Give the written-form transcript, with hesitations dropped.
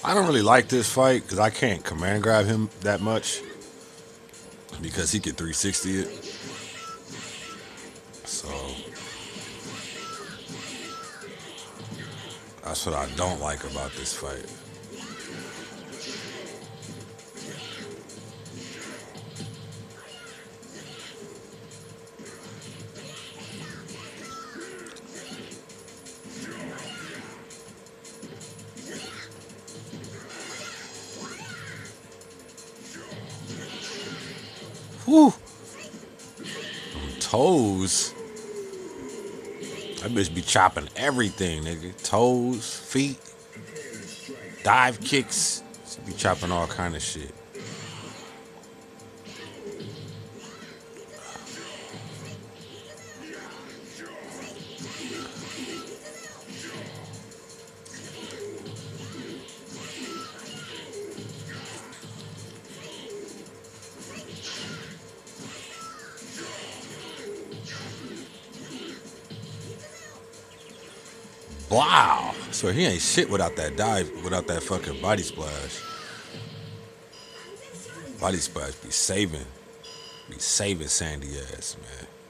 I don't really like this fight because I can't command grab him that much because he could 360 it. So that's what I don't like about this fight. Whew. Toes. That bitch be chopping everything, nigga. Toes, feet, dive kicks. She be chopping all kind of shit. Wow. So he ain't shit without that dive, without that fucking body splash. Body splash be saving Sandy ass, man.